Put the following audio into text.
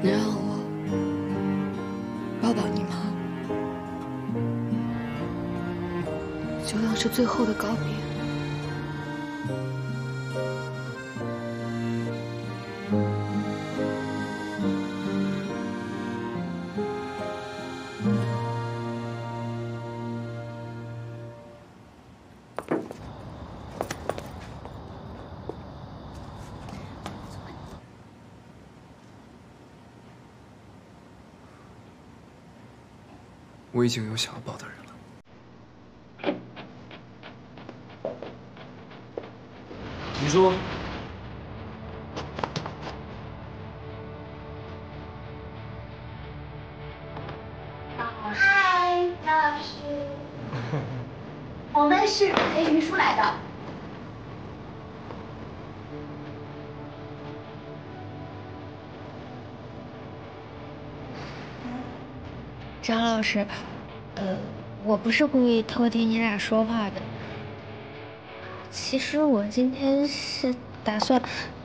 你让我抱抱你吗？就当是最后的告别。 我已经有想要抱的人了。你说。 嗨，张老师，我们是陪于叔来的。 张老师，我不是故意偷听你俩说话的。其实我今天是打算